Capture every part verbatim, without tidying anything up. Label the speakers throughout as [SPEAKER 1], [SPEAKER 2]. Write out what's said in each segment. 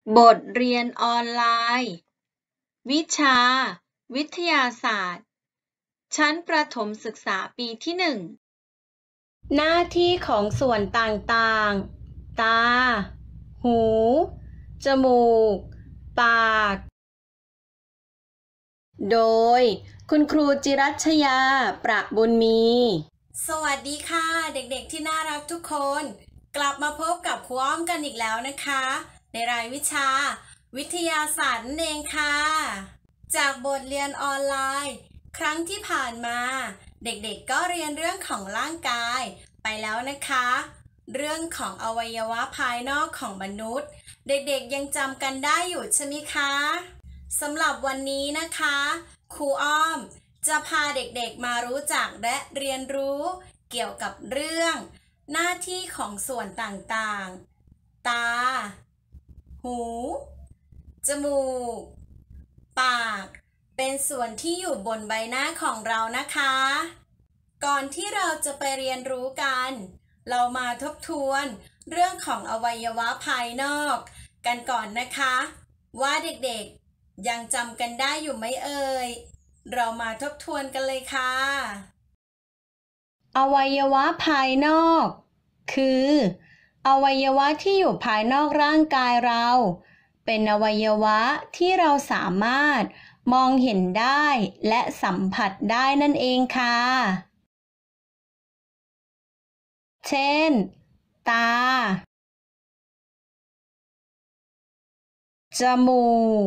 [SPEAKER 1] บทเรียนออนไลน์ วิชา วิทยาศาสตร์ ชั้นประถมศึกษาปีที่หนึ่ง หน้าที่ของส่วนต่างๆ ตา หู จมูก ปาก โดย คุณครูจิรัชยา ประบุญมี
[SPEAKER 2] สวัสดีค่ะเด็กๆที่น่ารักทุกคน กลับมาพบกับครูอ้อมกันอีกแล้วนะคะ ในรายวิชา วิทยาศาสตร์นั่นเองค่ะ จากบทเรียนออนไลน์ ครั้งที่ผ่านมา เด็กๆก็เรียนเรื่องของร่างกายไปแล้วนะคะ เรื่องของอวัยวะภายนอกของมนุษย์ เด็กๆยังจำกันได้อยู่ใช่ไหมคะสำหรับวันนี้นะคะครูอ้อมจะพาเด็กๆมารู้จักและเรียนรู้เกี่ยวกับเรื่องหน้าที่ของส่วนต่างๆตา หู จมูก ปากเป็นส่วนที่อยู่บนใบหน้าของเรานะคะก่อนที่เราจะไปเรียนรู้กันเรามาทบทวนเรื่องของอวัยวะภายนอกกันก่อนนะคะว่าเด็กๆยังจำกันได้อยู่ไหมเอ่ยเรามาทบทวนกันเลยค่ะ
[SPEAKER 1] อวัยวะภายนอกคืออวัยวะที่อยู่ภายนอกร่างกายเราเป็นอวัยวะที่เราสามารถมองเห็นได้และสัมผัสได้นั่นเองค่ะเช่นตาจมูก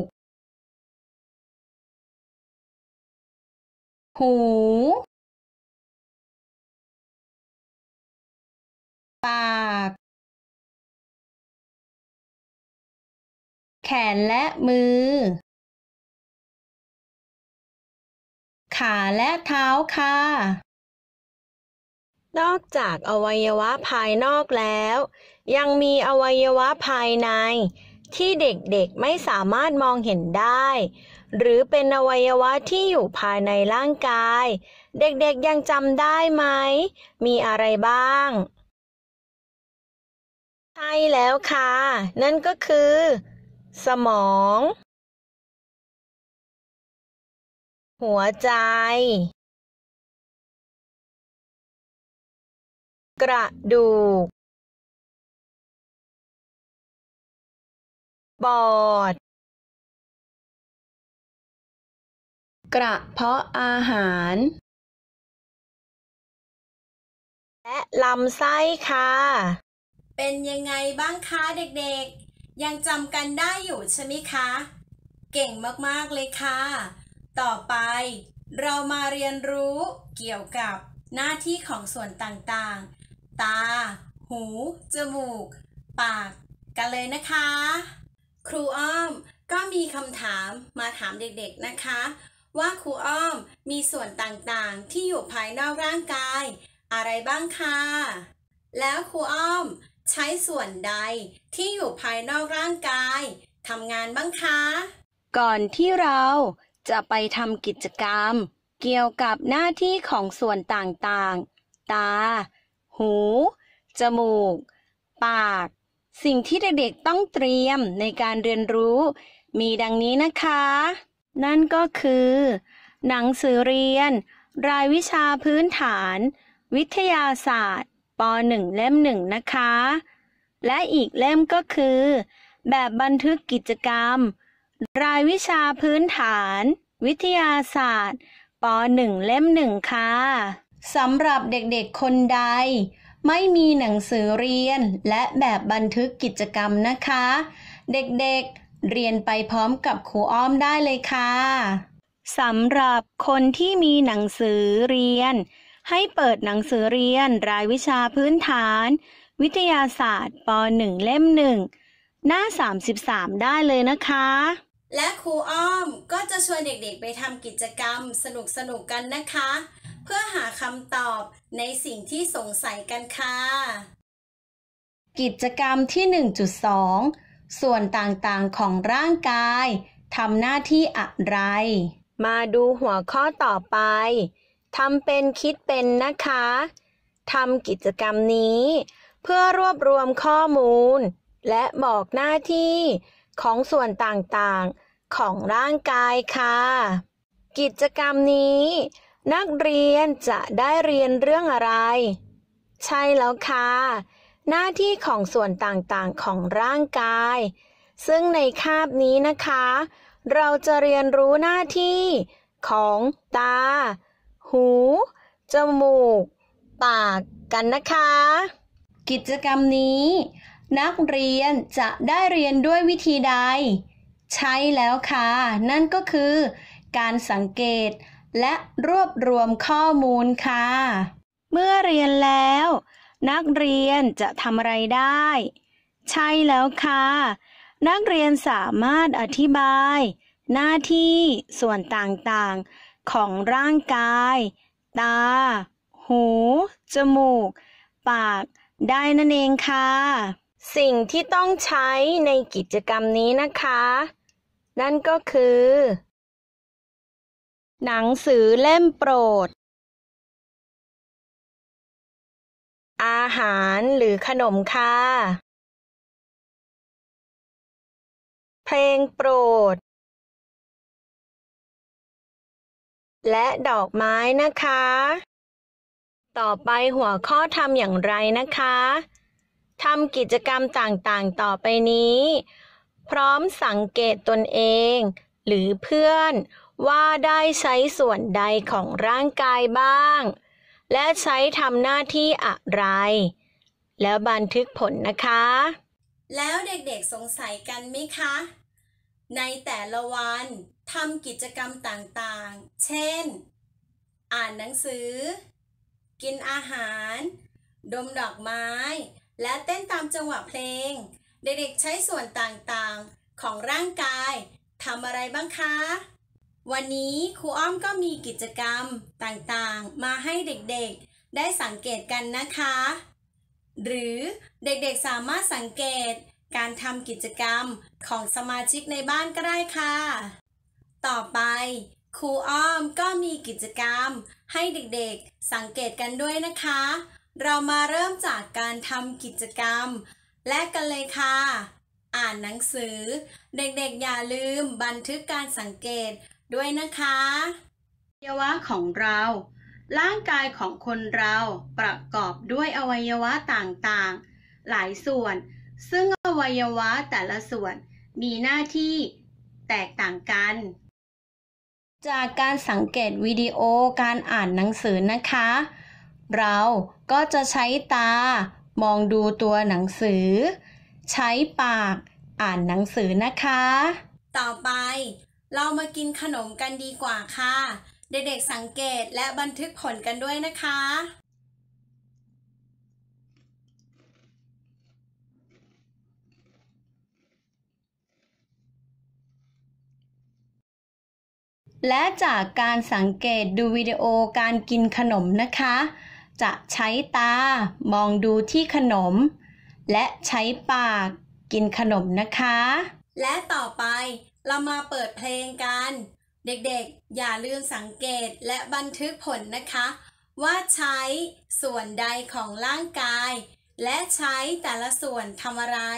[SPEAKER 1] หูปากแขนและมือขาและเท้าค่ะนอกจากอวัยวะภายนอกแล้วยังมีอวัยวะภายในที่เด็กๆไม่สามารถมองเห็นได้หรือเป็นอวัยวะที่อยู่ภายในร่างกายเด็กๆยังจำได้ไหมมีอะไรบ้างใช่แล้วค่ะนั่นก็คือสมองหัวใจกระดูกปอดกระเพาะอาหารและลำไส้ค่ะ
[SPEAKER 2] เป็นยังไงบ้างคะเด็กๆยังจำกันได้อยู่ใช่ไหมคะเก่งมากๆเลยค่ะต่อไปเรามาเรียนรู้เกี่ยวกับหน้าที่ของส่วนต่างๆตา หู จมูก ปากกันเลยนะคะครูอ้อมก็มีคำถามมาถามเด็กๆนะคะว่าครูอ้อมมีส่วนต่างๆที่อยู่ภายนอกร่างกายอะไรบ้างคะแล้วครูอ้อมใช้ส่วนใดที่อยู่ภายนอกร่างกายทำงานบ้างคะ
[SPEAKER 1] ก่อนที่เราจะไปทำกิจกรรมเกี่ยวกับหน้าที่ของส่วนต่างๆตา หู จมูก ปากสิ่งที่เด็กๆต้องเตรียมในการเรียนรู้มีดังนี้นะคะนั่นก็คือหนังสือเรียนรายวิชาพื้นฐานวิทยาศาสตร์ป หนึ่ง เล่มหนึ่งนะคะและอีกเล่มก็คือแบบบันทึกกิจกรรมรายวิชาพื้นฐานวิทยาศาสตร์ป หนึ่ง เล่มหนึ่งค่ะสำหรับเด็กๆคนใดไม่มีหนังสือเรียนและแบบบันทึกกิจกรรมนะคะเด็กๆเรียนไปพร้อมกับครูอ้อมได้เลยค่ะสำหรับคนที่มีหนังสือเรียนให้เปิดหนังสือเรียนรายวิชาพื้นฐานวิทยาศาสตร์ป หนึ่ง เล่มหนึ่งหน้าสามสิบสามได้เลยนะคะ
[SPEAKER 2] และครูอ้อมก็จะชวนเด็กๆไปทำกิจกรรมสนุกๆกันนะคะเพื่อหาคำตอบในสิ่งที่สงสัยกันค่ะ
[SPEAKER 1] กิจกรรมที่ หนึ่งจุดสอง ส่วนต่างๆของร่างกายทำหน้าที่อะไรมาดูหัวข้อต่อไปทำเป็นคิดเป็นนะคะทำกิจกรรมนี้เพื่อรวบรวมข้อมูลและบอกหน้าที่ของส่วนต่างๆของร่างกายค่ะกิจกรรมนี้นักเรียนจะได้เรียนเรื่องอะไรใช่แล้วค่ะหน้าที่ของส่วนต่างๆของร่างกายซึ่งในคาบนี้นะคะเราจะเรียนรู้หน้าที่ของตาหูจมูกปากกันนะคะกิจกรรมนี้นักเรียนจะได้เรียนด้วยวิธีใดใช่แล้วค่ะนั่นก็คือการสังเกตและรวบรวมข้อมูลค่ะเมื่อเรียนแล้วนักเรียนจะทำอะไรได้ใช่แล้วค่ะนักเรียนสามารถอธิบายหน้าที่ส่วนต่างๆของร่างกายตาหูจมูกปากได้นั่นเองค่ะสิ่งที่ต้องใช้ในกิจกรรมนี้นะคะนั่นก็คือหนังสือเล่มโปรดอาหารหรือขนมค่ะเพลงโปรดและดอกไม้นะคะต่อไปหัวข้อทำอย่างไรนะคะทำกิจกรรมต่างๆต่อไปนี้พร้อมสังเกตตนเองหรือเพื่อนว่าได้ใช้ส่วนใดของร่างกายบ้างและใช้ทำหน้าที่อะไรแล้วบันทึกผลนะคะ
[SPEAKER 2] แล้วเด็กๆสงสัยกันไหมคะในแต่ละวันทำกิจกรรมต่างๆเช่นอ่านหนังสือกินอาหารดมดอกไม้และเต้นตามจังหวะเพลงเด็กๆใช้ส่วนต่างๆของร่างกายทำอะไรบ้างคะวันนี้ครูอ้อมก็มีกิจกรรมต่างๆมาให้เด็กๆได้สังเกตกันนะคะหรือเด็กๆสามารถสังเกตการทำกิจกรรมของสมาชิกในบ้านก็ได้ค่ะต่อไปครูอ้อมก็มีกิจกรรมให้เด็กๆสังเกตกันด้วยนะคะเรามาเริ่มจากการทำกิจกรรมแรกกันเลยค่ะอ่านหนังสือเด็กๆอย่าลืมบันทึกการสังเกตด้วยนะคะ
[SPEAKER 1] อวัยวะของเราร่างกายของคนเราประกอบด้วยอวัยวะต่างๆหลายส่วนซึ่งอวัยวะแต่ละส่วนมีหน้าที่แตกต่างกันจากการสังเกตวิดีโอการอ่านหนังสือนะคะเราก็จะใช้ตามองดูตัวหนังสือใช้ปากอ่านหนังสือนะคะ
[SPEAKER 2] ต่อไปเรามากินขนมกันดีกว่าค่ะเด็กๆสังเกตและบันทึกผลกันด้วยนะคะ
[SPEAKER 1] และจากการสังเกตดูวิดีโอการกินขนมนะคะจะใช้ตามองดูที่ขนมและใช้ปากกินขนมนะคะ
[SPEAKER 2] และต่อไปเรามาเปิดเพลงกันเด็กๆอย่าลืมสังเกตและบันทึกผลนะคะว่าใช้ส่วนใดของร่างกายและใช้แต่ละส่วนทำอะไร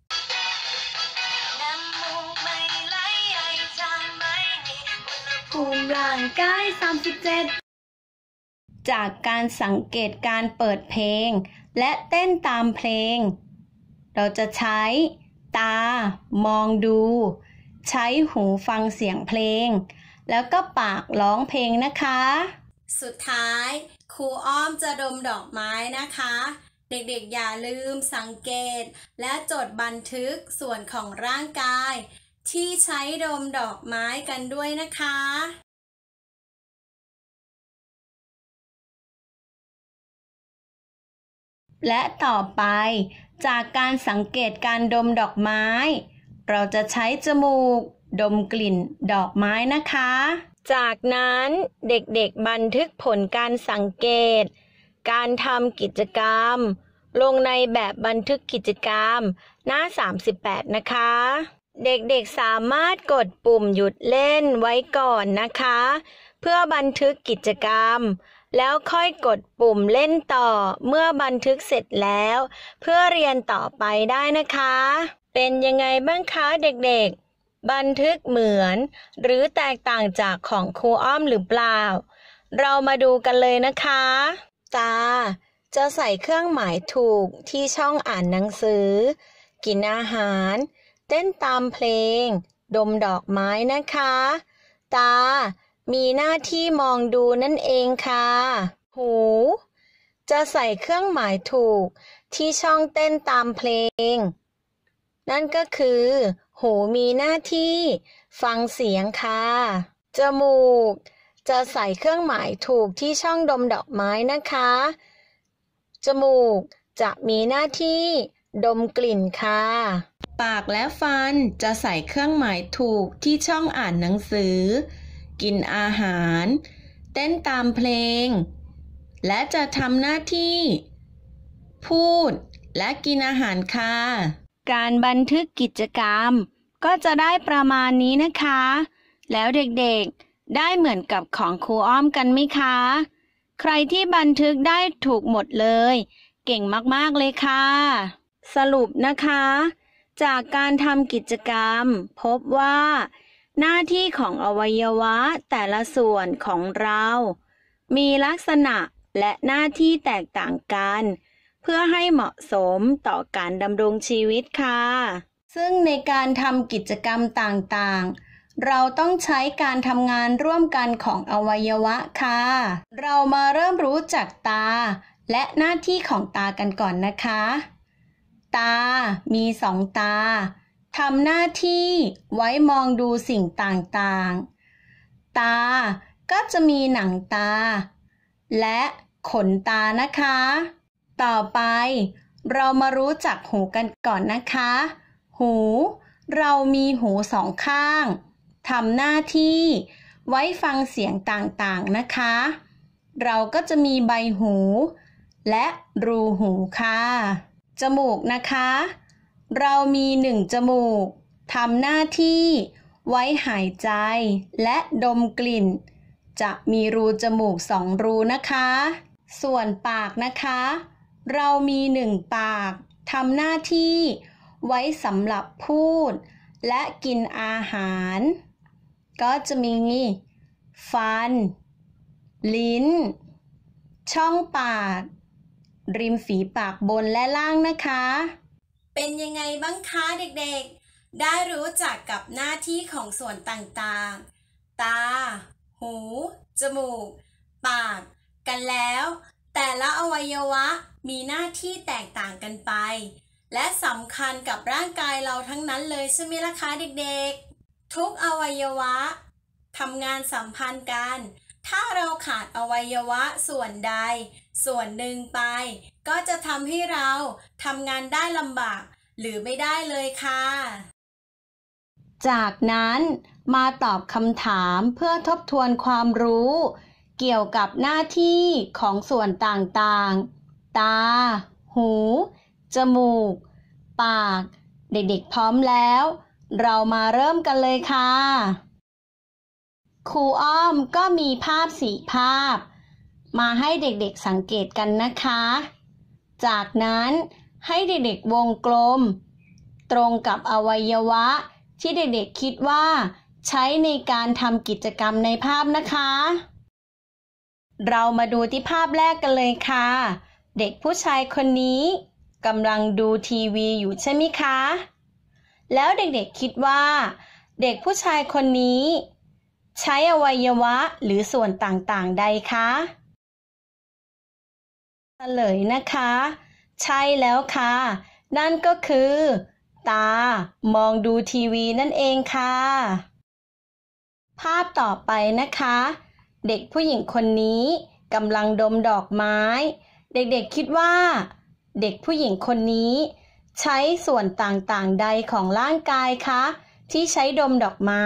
[SPEAKER 1] ภูมิร่างกายสามสิบเจ็ดจากการสังเกตการเปิดเพลงและเต้นตามเพลงเราจะใช้ตามองดูใช้หูฟังเสียงเพลงแล้วก็ปากร้องเพลงนะคะ
[SPEAKER 2] สุดท้ายครูอ้อมจะดมดอกไม้นะคะเด็กๆอย่าลืมสังเกตและจดบันทึกส่วนของร่างกายที่ใช้ดมดอกไม้กันด้วยนะคะ
[SPEAKER 1] และต่อไปจากการสังเกตการดมดอกไม้เราจะใช้จมูกดมกลิ่นดอกไม้นะคะจากนั้นเด็กๆบันทึกผลการสังเกตการทำกิจกรรมลงในแบบบันทึกกิจกรรมหน้าสามสิบแปดนะคะเด็กๆสามารถกดปุ่มหยุดเล่นไว้ก่อนนะคะเพื่อบันทึกกิจกรรมแล้วค่อยกดปุ่มเล่นต่อเมื่อบันทึกเสร็จแล้วเพื่อเรียนต่อไปได้นะคะเป็นยังไงบ้างคะเด็กๆบันทึกเหมือนหรือแตกต่างจากของครูอ้อมหรือเปล่าเรามาดูกันเลยนะคะตาจะใส่เครื่องหมายถูกที่ช่องอ่านหนังสือกินอาหารเต้นตามเพลงดมดอกไม้นะคะตามีหน้าที่มองดูนั่นเองค่ะหูจะใส่เครื่องหมายถูกที่ช่องเต้นตามเพลงนั่นก็คือหูมีหน้าที่ฟังเสียงค่ะจมูกจะใส่เครื่องหมายถูกที่ช่องดมดอกไม้นะคะจมูกจะมีหน้าที่ดมกลิ่นค่ะปากและฟันจะใส่เครื่องหมายถูกที่ช่องอ่านหนังสือกินอาหารเต้นตามเพลงและจะทำหน้าที่พูดและกินอาหารค่ะการบันทึกกิจกรรมก็จะได้ประมาณนี้นะคะแล้วเด็กๆได้เหมือนกับของครูอ้อมกันไหมคะใครที่บันทึกได้ถูกหมดเลยเก่งมากๆเลยค่ะสรุปนะคะจากการทำกิจกรรมพบว่าหน้าที่ของอวัยวะแต่ละส่วนของเรามีลักษณะและหน้าที่แตกต่างกันเพื่อให้เหมาะสมต่อการดำรงชีวิตค่ะซึ่งในการทำกิจกรรมต่างๆเราต้องใช้การทำงานร่วมกันของอวัยวะค่ะเรามาเริ่มรู้จักตาและหน้าที่ของตากันก่อนนะคะตามีสองตาทำหน้าที่ไว้มองดูสิ่งต่างๆตาก็จะมีหนังตาและขนตานะคะต่อไปเรามารู้จักหูกันก่อนนะคะหูเรามีหูสองข้างทำหน้าที่ไว้ฟังเสียงต่างๆนะคะเราก็จะมีใบหูและรูหูค่ะจมูกนะคะเรามีหนึ่งจมูกทำหน้าที่ไว้หายใจและดมกลิ่นจะมีรูจมูกสองรูนะคะส่วนปากนะคะเรามีหนึ่งปากทำหน้าที่ไว้สำหรับพูดและกินอาหารก็จะมีฟันลิ้นช่องปากริมฝีปากบนและล่างนะคะ
[SPEAKER 2] เป็นยังไงบ้างคะเด็กๆได้รู้จักกับหน้าที่ของส่วนต่างๆตาหูจมูกปากกันแล้วแต่ละอวัยวะมีหน้าที่แตกต่างกันไปและสำคัญกับร่างกายเราทั้งนั้นเลยใช่ไหมล่ะคะเด็กๆทุกอวัยวะทำงานสัมพันธ์กันถ้าเราขาดอวัยวะส่วนใดส่วนหนึ่งไปก็จะทำให้เราทำงานได้ลำบากหรือไม่ได้เลยค่ะ
[SPEAKER 1] จากนั้นมาตอบคำถามเพื่อทบทวนความรู้เกี่ยวกับหน้าที่ของส่วนต่างๆตาหูจมูกปากเด็กๆพร้อมแล้วเรามาเริ่มกันเลยค่ะครูอ้อมก็มีภาพสี่ภาพมาให้เด็กๆสังเกตกันนะคะจากนั้นให้เด็กๆวงกลมตรงกับอวัยวะที่เด็กๆคิดว่าใช้ในการทำกิจกรรมในภาพนะคะเรามาดูที่ภาพแรกกันเลยค่ะเด็กผู้ชายคนนี้กำลังดูทีวีอยู่ใช่ไหมคะแล้วเด็กๆคิดว่าเด็กผู้ชายคนนี้ใช้อวัยวะหรือส่วนต่างๆใดคะเฉลยนะคะใช่แล้วค่ะนั่นก็คือตามองดูทีวีนั่นเองค่ะภาพต่อไปนะคะเด็กผู้หญิงคนนี้กำลังดมดอกไม้เด็กๆคิดว่าเด็กผู้หญิงคนนี้ใช้ส่วนต่างๆใดของร่างกายคะที่ใช้ดมดอกไม้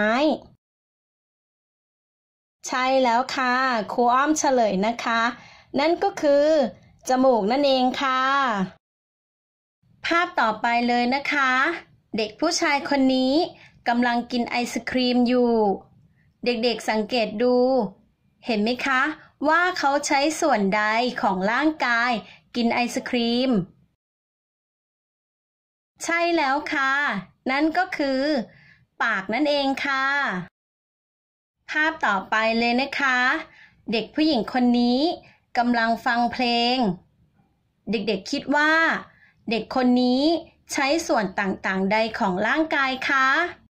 [SPEAKER 1] ใช่แล้วค่ะครูอ้อมเฉลยนะคะนั่นก็คือจมูกนั่นเองค่ะภาพต่อไปเลยนะคะเด็กผู้ชายคนนี้กำลังกินไอศครีมอยู่เด็กๆสังเกตดูเห็นไหมคะว่าเขาใช้ส่วนใดของร่างกายกินไอศครีมใช่แล้วค่ะ นั่นก็คือ ปากนั่นเองค่ะ ภาพต่อไปเลยนะคะ เด็กผู้หญิงคนนี้กำลังฟังเพลง เด็กๆคิดว่า เด็กคนนี้ใช้ส่วนต่างๆใดของร่างกายคะ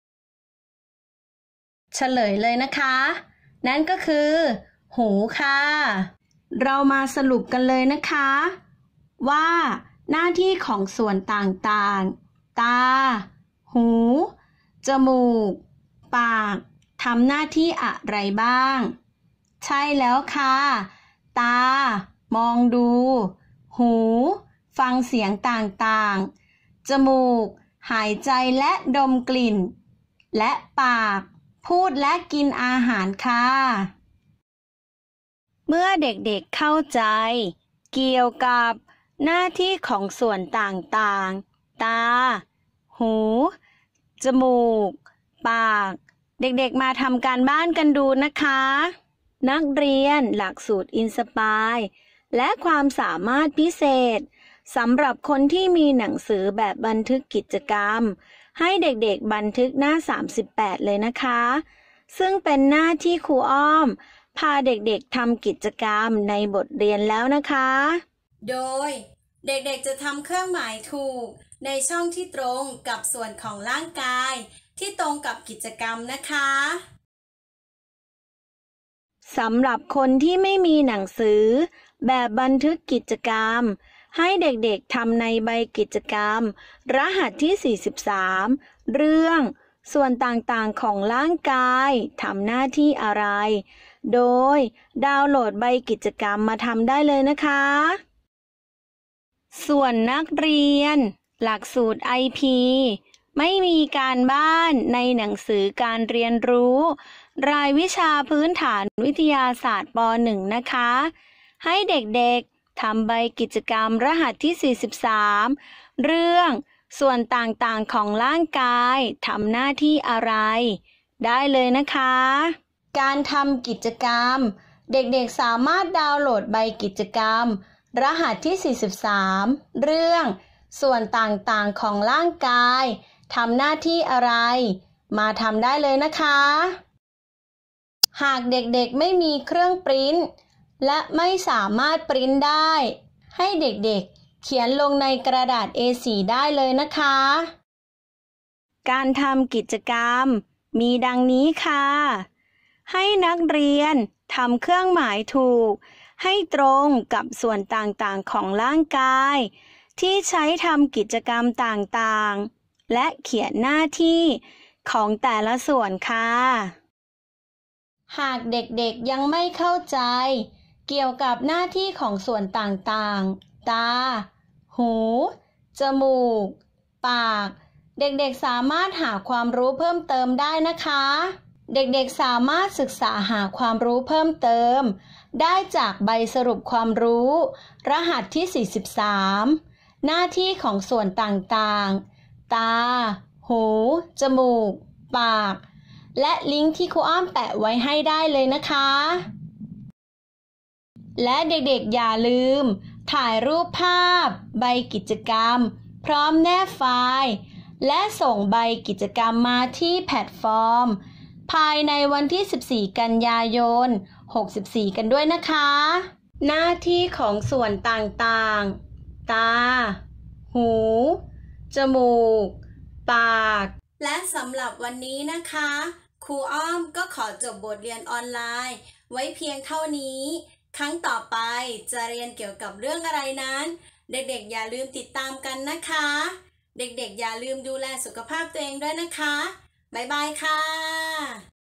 [SPEAKER 1] เฉลยเลยนะคะ นั่นก็คือ หูค่ะ เรามาสรุปกันเลยนะคะ ว่าหน้าที่ของส่วนต่างๆตา หู จมูก ปากทำหน้าที่อะไรบ้าง ใช่แล้วค่ะ ตามองดู หู ฟังเสียงต่างๆ จมูก หายใจและดมกลิ่น และปากพูดและกินอาหารค่ะ เมื่อเด็กๆเข้าใจเกี่ยวกับหน้าที่ของส่วนต่างๆ ตา หู จมูก ปาก เด็กๆมาทำการบ้านกันดูนะคะ นักเรียนหลักสูตรอินสปายและความสามารถพิเศษสำหรับคนที่มีหนังสือแบบบันทึกกิจกรรมให้เด็กๆบันทึกหน้าสามสิบแปดเลยนะคะซึ่งเป็นหน้าที่ครูอ้อมพาเด็กๆทำกิจกรรมในบทเรียนแล้วนะคะ
[SPEAKER 2] โดยเด็กๆจะทำเครื่องหมายถูกในช่องที่ตรงกับส่วนของร่างกายที่ตรงกับกิจกรรมนะคะ
[SPEAKER 1] สำหรับคนที่ไม่มีหนังสือแบบบันทึกกิจกรรมให้เด็กๆทำในใบกิจกรรมรหัสที่สี่สิบสามเรื่องส่วนต่างๆของร่างกายทำหน้าที่อะไรโดยดาวน์โหลดใบกิจกรรมมาทำได้เลยนะคะส่วนนักเรียนหลักสูตร ไอ พี ไม่มีการบ้านในหนังสือการเรียนรู้รายวิชาพื้นฐานวิทยาศาสตร์ป หนึ่ง นะคะให้เด็กๆทำใบกิจกรรมรหัสที่สี่สิบสามเรื่องส่วนต่างๆของร่างกายทำหน้าที่อะไรได้เลยนะคะการทำกิจกรรมเด็กๆสามารถดาวน์โหลดใบกิจกรรมรหัสที่สี่สิบสามเรื่องส่วนต่างๆของร่างกายทำหน้าที่อะไรมาทำได้เลยนะคะหากเด็กๆไม่มีเครื่องปริ้นและไม่สามารถปริ้นได้ให้เด็กๆเขียนลงในกระดาษ เอ โฟร์ ได้เลยนะคะการทำกิจกรรมมีดังนี้ค่ะให้นักเรียนทำเครื่องหมายถูกให้ตรงกับส่วนต่างๆของร่างกายที่ใช้ทำกิจกรรมต่างๆและเขียนหน้าที่ของแต่ละส่วนค่ะหากเด็กๆยังไม่เข้าใจเกี่ยวกับหน้าที่ของส่วนต่างๆตา หู จมูก ปากเด็กๆสามารถหาความรู้เพิ่มเติมได้นะคะเด็กๆสามารถศึกษาหาความรู้เพิ่มเติมได้จากใบสรุปความรู้รหัสที่สี่สิบสามหน้าที่ของส่วนต่างๆตา หู จมูก ปากและลิงก์ที่ครูอ้อมแปะไว้ให้ได้เลยนะคะและเด็กๆอย่าลืมถ่ายรูปภาพใบกิจกรรมพร้อมแนบไฟล์และส่งใบกิจกรรมมาที่แพลตฟอร์มภายในวันที่สิบสี่กันยายนหกสิบสี่กันด้วยนะคะหน้าที่ของส่วนต่างๆตา หู จมูก ปาก
[SPEAKER 2] และสำหรับวันนี้นะคะครูอ้อมก็ขอจบบทเรียนออนไลน์ไว้เพียงเท่านี้ครั้งต่อไปจะเรียนเกี่ยวกับเรื่องอะไรนั้นเด็กๆอย่าลืมติดตามกันนะคะเด็กๆอย่าลืมดูแลสุขภาพตัวเองด้วยนะคะบ๊ายบายค่ะ